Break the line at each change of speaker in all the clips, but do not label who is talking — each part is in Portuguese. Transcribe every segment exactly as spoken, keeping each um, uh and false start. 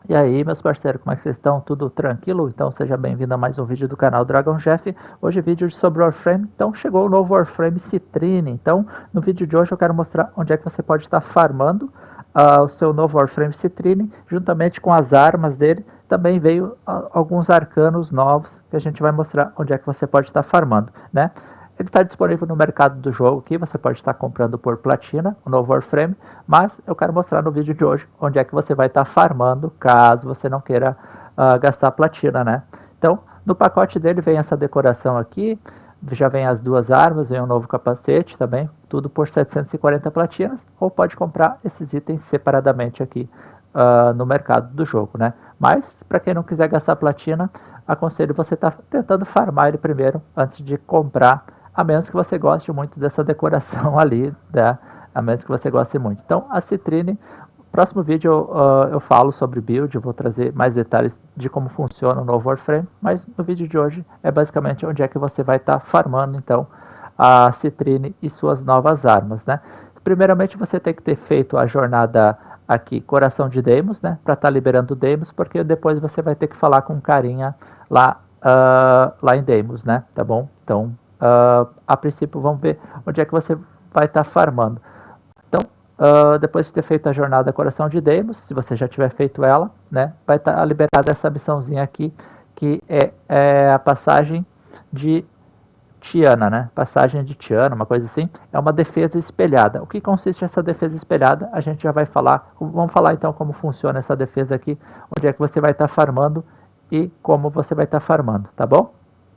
E aí, meus parceiros, como é que vocês estão? Tudo tranquilo? Então seja bem-vindo a mais um vídeo do canal Dragon Jeff. Hoje vídeo sobre Warframe. Então chegou o novo Warframe Citrine. Então no vídeo de hoje eu quero mostrar onde é que você pode estar farmando uh, o seu novo Warframe Citrine, juntamente com as armas dele. Também veio uh, alguns arcanos novos que a gente vai mostrar onde é que você pode estar farmando, né? Ele está disponível no mercado do jogo aqui, você pode estar comprando por platina, o novo Warframe, mas eu quero mostrar no vídeo de hoje onde é que você vai estar farmando, caso você não queira uh, gastar platina, né? Então, no pacote dele vem essa decoração aqui, já vem as duas armas, vem um novo capacete também, tudo por setecentos e quarenta platinas, ou pode comprar esses itens separadamente aqui uh, no mercado do jogo, né? Mas, para quem não quiser gastar platina, aconselho você estar tá tentando farmar ele primeiro, antes de comprar, a menos que você goste muito dessa decoração ali, né? A menos que você goste muito. Então, a Citrine, próximo vídeo eu, uh, eu falo sobre build, eu vou trazer mais detalhes de como funciona o novo Warframe, mas no vídeo de hoje é basicamente onde é que você vai estar tá farmando, então, a Citrine e suas novas armas, né? Primeiramente, você tem que ter feito a jornada aqui, Coração de Deimos, né? Para estar tá liberando Deimos, porque depois você vai ter que falar com um carinha lá, uh, lá em Deimos, né? Tá bom? Então, Uh, a princípio vamos ver onde é que você vai estar tá farmando. Então, uh, depois de ter feito a jornada Coração de Deimos, se você já tiver feito ela, né, vai estar tá liberada essa missãozinha aqui, que é, é a passagem de Tiana, né? Passagem de Tiana, uma coisa assim. É uma defesa espelhada. O que consiste essa defesa espelhada? A gente já vai falar. Vamos falar então como funciona essa defesa aqui, onde é que você vai estar tá farmando e como você vai estar tá farmando, tá bom?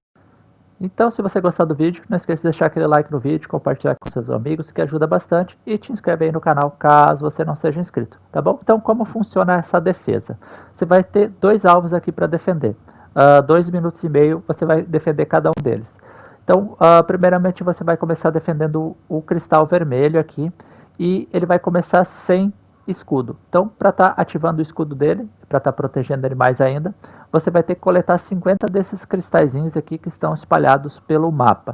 Então, se você gostar do vídeo, não esqueça de deixar aquele like no vídeo, compartilhar com seus amigos, que ajuda bastante, e te inscreve aí no canal, caso você não seja inscrito, tá bom? Então, como funciona essa defesa? Você vai ter dois alvos aqui para defender. Uh, dois minutos e meio, você vai defender cada um deles. Então, uh, primeiramente, você vai começar defendendo o, o cristal vermelho aqui, e ele vai começar sem escudo. Então, para estar tá ativando o escudo dele, para estar tá protegendo ele mais ainda, você vai ter que coletar cinquenta desses cristalzinhos aqui que estão espalhados pelo mapa.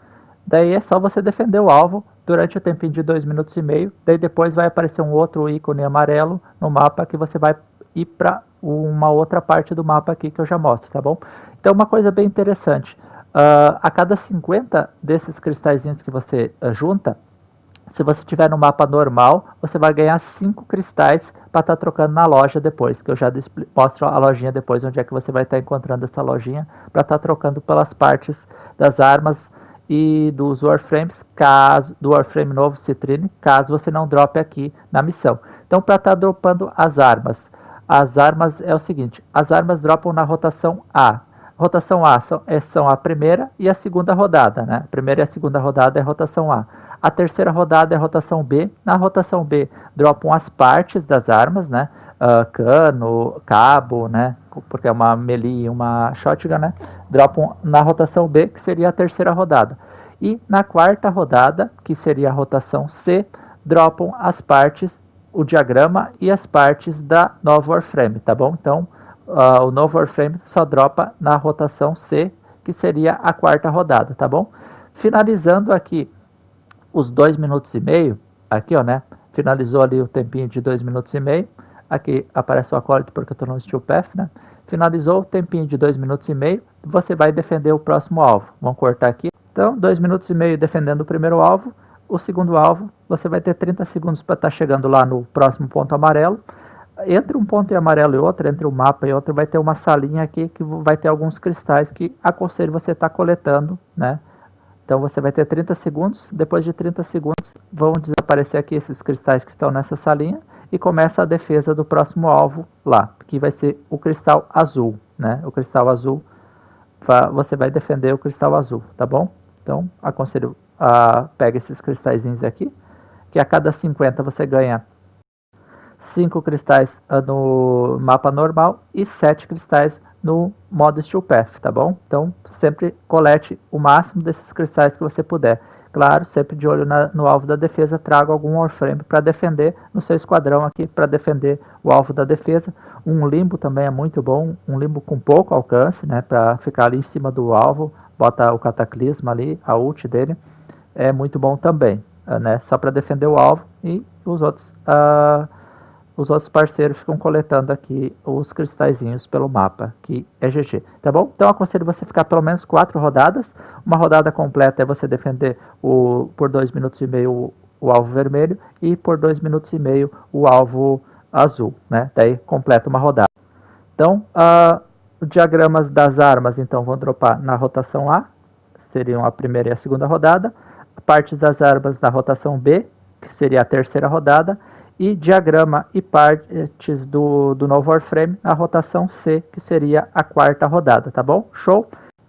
Daí é só você defender o alvo durante o tempinho de dois minutos e meio, daí depois vai aparecer um outro ícone amarelo no mapa que você vai ir para uma outra parte do mapa aqui que eu já mostro, tá bom? Então uma coisa bem interessante, uh, a cada cinquenta desses cristalzinhos que você uh, junta, se você estiver no mapa normal, você vai ganhar cinco cristais para estar tá trocando na loja depois, que eu já mostro a lojinha depois, onde é que você vai estar tá encontrando essa lojinha, para estar tá trocando pelas partes das armas e dos Warframes, caso, do Warframe novo Citrine, caso você não drope aqui na missão. Então, para estar tá dropando as armas, as armas é o seguinte, as armas dropam na rotação A. Rotação A são, são a primeira e a segunda rodada, né? A primeira e a segunda rodada é a rotação A. A terceira rodada é a rotação B. Na rotação B, dropam as partes das armas, né? Uh, cano, cabo, né? Porque é uma melee e uma shotgun, né? Dropam na rotação B, que seria a terceira rodada. E na quarta rodada, que seria a rotação C, dropam as partes, o diagrama e as partes da nova Warframe, tá bom? Então, uh, o novo Warframe só dropa na rotação C, que seria a quarta rodada, tá bom? Finalizando aqui os dois minutos e meio, aqui ó, né, finalizou ali o tempinho de dois minutos e meio, aqui aparece o acólito porque eu estou no Steel Path, né, finalizou o tempinho de dois minutos e meio, você vai defender o próximo alvo, vamos cortar aqui, então dois minutos e meio defendendo o primeiro alvo, o segundo alvo, você vai ter trinta segundos para estar tá chegando lá no próximo ponto amarelo, entre um ponto amarelo e outro, entre um mapa e outro, vai ter uma salinha aqui que vai ter alguns cristais que aconselho você estar tá coletando, né. Então você vai ter trinta segundos, depois de trinta segundos vão desaparecer aqui esses cristais que estão nessa salinha e começa a defesa do próximo alvo lá, que vai ser o cristal azul, né? O cristal azul, você vai defender o cristal azul, tá bom? Então aconselho, a pega esses cristalzinhos aqui, que a cada cinquenta você ganha cinco cristais no mapa normal e sete cristais no modo Steel Path, tá bom? Então, sempre colete o máximo desses cristais que você puder. Claro, sempre de olho na, no alvo da defesa, traga algum Warframe para defender no seu esquadrão aqui, para defender o alvo da defesa. Um limbo também é muito bom, um limbo com pouco alcance, né, para ficar ali em cima do alvo, bota o cataclisma ali, a ult dele, é muito bom também, né, só para defender o alvo e os outros... Uh, os outros parceiros ficam coletando aqui os cristalzinhos pelo mapa, que é G G, tá bom? Então aconselho você ficar pelo menos quatro rodadas. Uma rodada completa é você defender o, por dois minutos e meio o, o alvo vermelho e por dois minutos e meio o alvo azul, né? Daí completa uma rodada. Então, uh, diagramas das armas, então, vão dropar na rotação A, seriam a primeira e a segunda rodada. Partes das armas na rotação B, que seria a terceira rodada. E diagrama e partes do, do novo Warframe na rotação C, que seria a quarta rodada, tá bom? Show!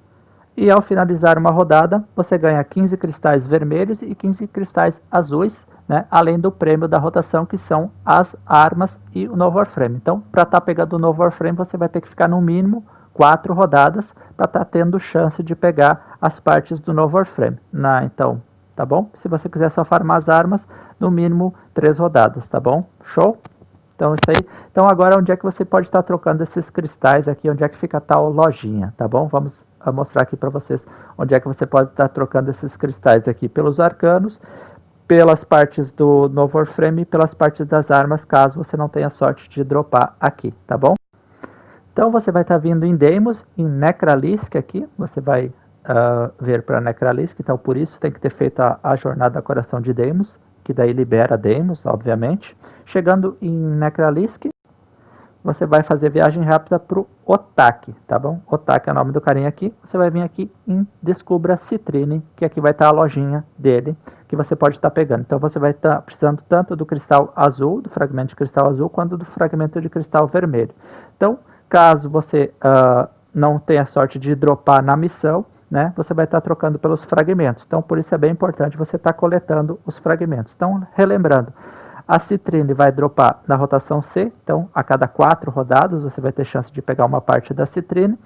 E ao finalizar uma rodada, você ganha quinze cristais vermelhos e quinze cristais azuis, né? Além do prêmio da rotação, que são as armas e o novo Warframe. Então, para estar tá pegando o novo Warframe, você vai ter que ficar no mínimo quatro rodadas para estar tá tendo chance de pegar as partes do novo Warframe. Na, então, tá bom? Se você quiser só farmar as armas, no mínimo três rodadas, tá bom? Show? Então, isso aí. Então, agora, onde é que você pode estar tá trocando esses cristais aqui? Onde é que fica a tal lojinha, tá bom? Vamos mostrar aqui para vocês onde é que você pode estar tá trocando esses cristais aqui. Pelos arcanos, pelas partes do novo Warframe e pelas partes das armas, caso você não tenha sorte de dropar aqui, tá bom? Então, você vai estar tá vindo em Deimos, em Necralisk aqui. Você vai uh, ver para Necralisk. Então, por isso, tem que ter feito a, a jornada Coração de Deimos, que daí libera Deimos, obviamente. Chegando em Necralisk, você vai fazer viagem rápida para o Otak, tá bom? Otak é o nome do carinha aqui. Você vai vir aqui em Descubra Citrine, que aqui vai estar a lojinha dele, que você pode estar pegando. Então, você vai estar precisando tanto do cristal azul, do fragmento de cristal azul, quanto do fragmento de cristal vermelho. Então, caso você uh, não tenha sorte de dropar na missão, né, você vai estar trocando pelos fragmentos. Então, por isso é bem importante você estar coletando os fragmentos. Então, relembrando, a Citrine vai dropar na rotação C, então a cada quatro rodadas você vai ter chance de pegar uma parte da Citrine.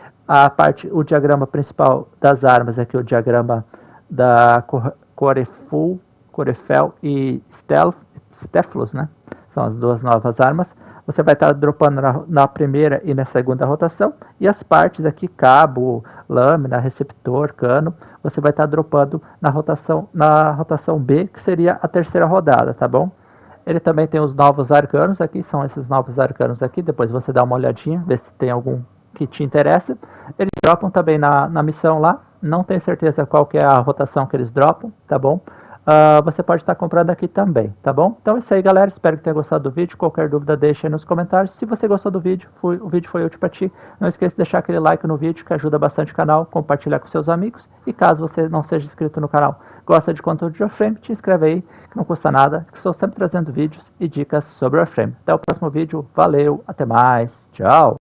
A parte, o diagrama principal das armas é aqui o diagrama da Coreful, Corefel e Stephalos, né? São as duas novas armas. Você vai estar dropando na, na primeira e na segunda rotação. E as partes aqui, cabo, lâmina, receptor, cano, você vai estar dropando na rotação, na rotação B, que seria a terceira rodada, tá bom? Ele também tem os novos arcanos aqui, são esses novos arcanos aqui. Depois você dá uma olhadinha, vê se tem algum que te interessa. Eles dropam também na, na missão lá. Não tenho certeza qual que é a rotação que eles dropam, tá bom? Uh, você pode estar comprando aqui também, tá bom? Então é isso aí, galera. Espero que tenha gostado do vídeo. Qualquer dúvida, deixa aí nos comentários. Se você gostou do vídeo, foi, o vídeo foi útil para ti, não esqueça de deixar aquele like no vídeo, que ajuda bastante o canal, compartilhar com seus amigos. E caso você não seja inscrito no canal, gosta de conteúdo de Warframe, te inscreve aí, que não custa nada, que estou sempre trazendo vídeos e dicas sobre Warframe. Até o próximo vídeo. Valeu, até mais, tchau!